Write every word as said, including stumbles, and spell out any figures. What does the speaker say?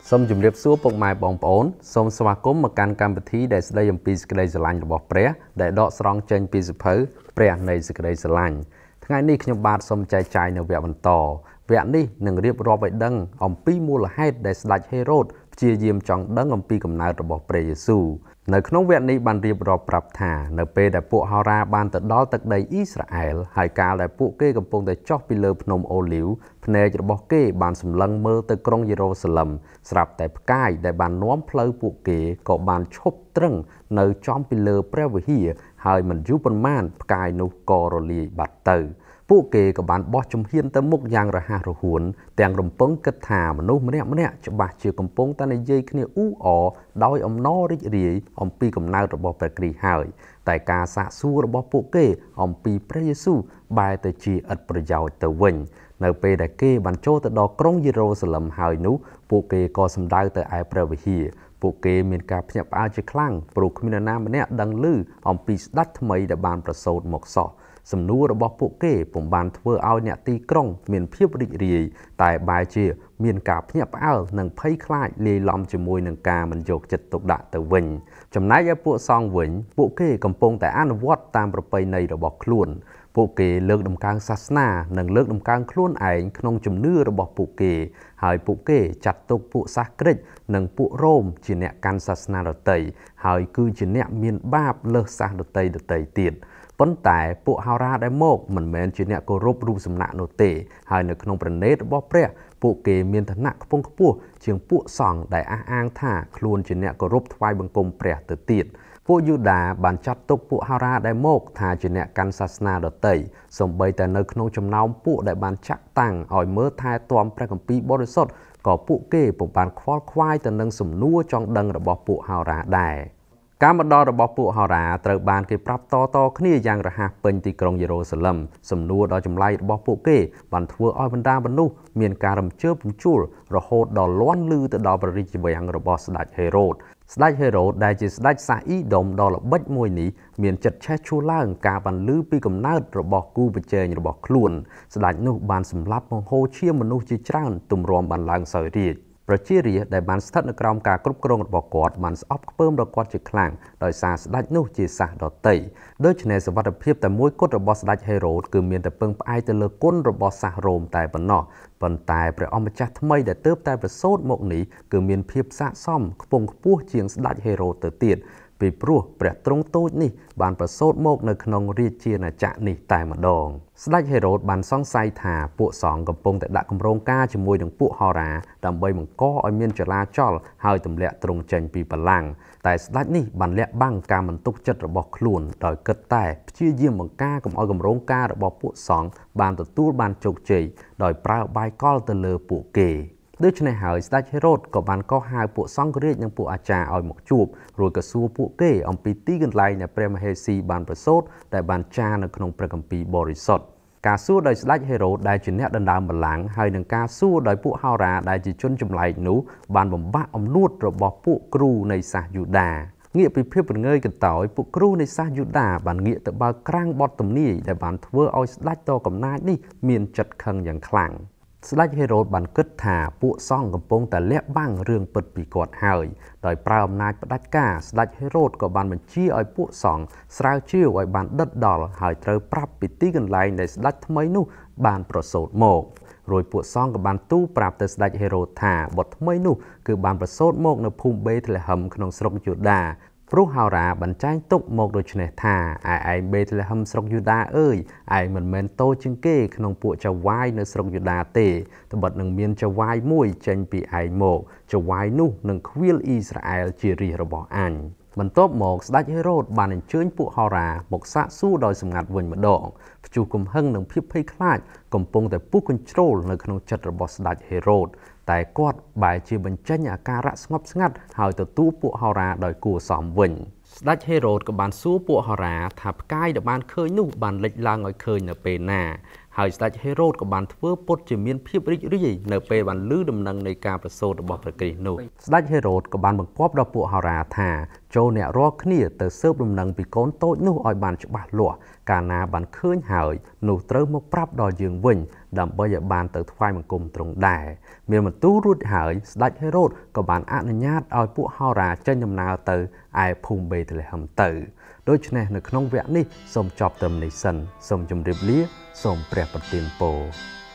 សូមជម្រាបសួរពុកម៉ែបងប្អូនសូមស្វាគមន៍មកកាន់កម្មវិធីដែលស្ដីអំពីសេចក្ដីស្រឡាញ់របស់ព្រះដែលដកស្រង់ចេញពីសៀវភៅព្រះនៃសេចក្ដីស្រឡាញ់ថ្ងៃនេះខ្ញុំបាទសូមចែកចាយនៅវគ្គបន្តវគ្គនេះនឹងរៀបរាប់ឲ្យដឹងអំពីមូលហេតុដែលស្ដេចហេរ៉ូតព្យាយាមចង់ដឹងអំពីកំណើតរបស់ព្រះយេស៊ូវនៅក្នុងវគ្គនេះបានរៀបរាប់ប្រាប់ថានៅពេលដែលពួកហោរាបានទៅដល់ទឹកដីអ៊ីស្រាអែលហើយកាលដែលពួកគេកំពុងតែចុះពីលើភ្នំអូលីវភ្នែករបស់គេបានសម្លឹងមើលទៅក្រុងយេរូសាឡឹមស្រាប់តែផ្កាយដែលបាននាំផ្លូវពួកគេក៏បានឈប់ត្រឹងនៅចំពីលើព្រះវិហារហើយមិនយូរប៉ុន្មានផ្កាយនោះក៏រលាយបាត់ទៅពួកគេក៏បានបោះជំហានទៅមុខយ៉ាងរហ័សរហួនទាំងរំពឹងគិតថាមនុស្សម្នាក់ម្នាក់ច្បាស់ជាកំពុងតែនិយាយគ្នាអ៊ូអរដោយអំណររីករាយអំពីកំណើតរបស់ព្រះគ្រីស្ទហើយតែការសាកសួររបស់ពួកគេអំពីព្រះយេស៊ូវបែរទៅជាឥតប្រយោជន៍ទៅវិញនៅពេលដែលគេបានចូលទៅដល់ក្រុងយេរូសាឡឹមហើយនោះពួកគេក៏សម្ដៅទៅឯព្រះវិហារពួកគេមានការភ្ញាក់ផ្អើលជាខ្លាំងព្រោះគ្មាននរណាម្នាក់ដឹងឮអំពីស្ដេចថ្មីដែលបានប្រសូតមកសោះសំណួររបស់ពួកគេពុំបានធ្វើឲ្យអ្នកទីក្រុងមានភាពរីករាយតែបែរជាមានការភ្ញាក់ផ្អើលនិងភ័យខ្លាចលាយឡំជាមួយនឹងការមិនយកចិត្តទុកដាក់ទៅវិញចំណែកឯពួកសង្ឃវិញពួកគេកំពុងតែអនុវត្តតាមប្រពៃណីរបស់ខ្លួនពួកគេលើកតម្កើងសាសនានិងលើកតម្កើងខ្លួនឯងក្នុងជំនឿរបស់ពួកគេហើយពួកគេចាត់ទុកពួកសាសក្រិចនិងពួករ៉ូមជាអ្នកកាន់សាសនាដទៃហើយគឺជាអ្នកមានបាបលើសសាសដទៃដទៃទៀតប៉ុន្តែពួកហោរាដែលមកមិនមែនជាអ្នកគោរពរូបសំណាកនោះទេហើយនៅក្នុងព្រះនេតរបស់ព្រះពួកគេមានឋានៈខ្ពង់ខ្ពស់ជាងពួកសង្ឃដែលអះអាងថាខ្លួនជាអ្នកគោរពថ្វាយបង្គំព្រះទៅទៀតពួកយូដាបានចាត់ទុកពួកហោរាដែលមកថាជាអ្នកកាន់សាសនាដទៃសូម្បីតែនៅក្នុងចំណោមពួកដែលបានចាក់តាំងឲ្យមើលថែទាំព្រះគម្ពីរបរិសុទ្ធក៏ពួកគេពុំបានខ្វល់ខ្វាយទៅនឹងសំណួរចង់ដឹងរបស់ពួកហោរាដែរការមកដល់របស់ពួកហោរាត្រូវបានគេប្រាប់តតគ្នាយ៉ាងរហ័សពេញទីក្រុងយេរូសាឡឹមសំណួរដ៏ចម្លែករបស់ពួកគេបានធ្វើឲ្យបណ្ដាមនុស្សមានការរំជើបរំជួលរហូតដល់លាន់ឮទៅដល់ព្រះរាជវាំងរបស់ស្ដេចហេរ៉ូតស្ដេចហេរ៉ូតដែលជាស្ដេចសាអ៊ីដុំដ៏ល្បិចមួយនេះមានចិត្តឆេះឈួលឡើងការបានឮពីកំណើតរបស់គូប្រជែងរបស់ខ្លួនស្ដេចនោះបានសម្លាប់បង្ហូរឈាមមនុស្សជាច្រើនទម្រាំបានឡើងសោយរាជប្រជារាស្ត្រដែលបានស្ថិតនៅក្រោមការគ្រប់គ្រងរបស់គាត់បានស្អប់ខ្ពើមដល់គាត់ជាខ្លាំងដោយសារស្ដេចនោះជាសាសដតីដូច្នេះសវត្ថិភាពតែមួយគត់របស់ស្ដេចហេរ៉ូតគឺមានតែពឹងផ្អែកទៅលើគុណរបស់សាសរ៉ូមតែប៉ុណ្ណោះប៉ុន្តែព្រះអម្ចាស់ថ្មីដែលទើបតែប្រសូតមកនេះគឺមានភាពស័ក្តិសមខ្ពង់ខ្ពស់ជាងស្ដេចហេរ៉ូតទៅទៀតពីព្រោះព្រះទ្រង់តូចនេះបានប្រសូតមកនៅក្នុងរាជាណាចក្រនេះតែម្ដងស្ដេចហេរ៉ូតបានសង្ស័យថាពួកសង្ឃកំពុងតែដាក់គម្រោងការជាមួយនឹងពួកហោរាដើម្បីបង្កឲ្យមានចលាចលហើយទម្លាក់ទ្រង់ចេញពីបល្ល័ង្កតែស្ដេចនេះបានលាក់បាំងការមិនទុកចិត្តរបស់ខ្លួនដោយគិតតែព្យាយាមបង្ការកុំឲ្យគម្រោងការរបស់ពួកសង្ឃបានទទួលបានជោគជ័យដោយប្រើបាយកលទៅលើពួកគេដូច្នេះហើយស្ដេចហេរ៉ូតក៏បានកោះហៅពួកសង្ឃរាជនិងពួកអាចារ្យឲ្យមកជួបរួចក៏សួរពួកគេអំពីទីកន្លែងដែលព្រះមហេស៊ីបានប្រសូតដែលបានចារនៅក្នុងព្រះគម្ពីរបរិសុទ្ធការសួរដោយស្ដេចហេរ៉ូតដែលជាអ្នកដណ្ដើមបល្ល័ង្កហើយនឹងការសួរដោយពួកហោរាដែលជាជនចម្លែកនោះបានបំបាក់អំនួតរបស់ពួកគ្រូនៃសាសយូដាងាកពីភាពរងើយកន្តើយពួកគ្រូនៃសាសយូដាបានងាកទៅបើកក្រាំងបទទំនាយដែលបានធ្វើឲ្យស្ដេចតកំណាចនេះមានចិត្តខឹងយ៉ាងខ្លាំងស្ដេចហេរ៉ូតបានគិតថាពួកសង្ឃកំពុងតែលាក់បាំងរឿងពិតពីគាត់ហើយដោយប្រើអំណាចផ្ដាច់ការស្ដេចហេរ៉ូតក៏បានបញ្ជាឲ្យពួកសង្ឃស្រាវជ្រាវឲ្យបានដិតដល់ហើយត្រូវប្រាប់ពីទីកន្លែងដែលស្ដេចថ្មីនោះបានប្រសូតមករួចពួកសង្ឃក៏បានទូលប្រាប់ទៅស្ដេចហេរ៉ូតថាបុត្រថ្មីនោះគឺបានប្រសូតមកនៅភូមិបេតលេហឹមក្នុងស្រុកយូដាព្រោះហោរាបានចែងទុកមកដូចនេះថាឯឯងបេតលេហឹមស្រុកយូដាអើយឯងមិនមែនតូចជាងគេក្នុងពួកចៅវាយនៅស្រុកយូដាទេត្បិតនឹងមានចៅវាយមួយចេញពីឯងមកចៅវាយនោះនឹងខ្វៀលអ៊ីស្រាអែលជារាជរបស់អញបន្ទាប់មកស្ដេចហេរ៉ូតបានអញ្ជើញពួកហោរាមកសាកសួរដោយសម្ងាត់វិញម្ដងព្យុះកំហឹងនិងភាពភ័យខ្លាចកំពុងតែពុះកញ្ជ្រោលនៅក្នុងចិត្តរបស់ស្ដេចហេរ៉ូតតែគាត់បែរជាបញ្ចេញអាការៈស្ងប់ស្ងាត់ហើយទទួលពួកហោរាដោយគួរសមវិញស្ដេចហេរ៉ូតក៏បានសួរពួកហោរាថាផ្កាយដែលបានឃើញនោះបានលេចឡើងឲ្យឃើញនៅពេលណាហើយស្ដេចហេរ៉ូតក៏បានធ្វើពុតជាមានភាពរីករាយនៅពេលបានឮដំណឹងនៃការប្រសូតរបស់ព្រះគ្រីស្ទនោះស្ដេចហេរ៉ូតក៏បានបង្គាប់ដល់ពួកហោរាថាចូលអ្នករាល់គ្នាទៅស៊ើបដំណឹងពីកូនតូចនោះឲ្យបានច្បាស់លាស់កាលណាបានឃើញហើយនោះត្រូវមកប្រាប់ដល់យើងវិញដើម្បីឲ្យបានទៅថ្វាយបង្គំទ្រង់ដែរមានបន្ទូលរួចហើយស្ដេចហេរ៉ូតក៏បានអនុញ្ញាតឲ្យពួកហោរាចេញដំណើរទៅឯភូមិបេតលេហឹមទៅដូច្នេះនៅក្នុងវគ្គនេះសូមចប់ត្រឹមនេះសិនសូមជម្រាបលាសូមព្រះប្រទានពរ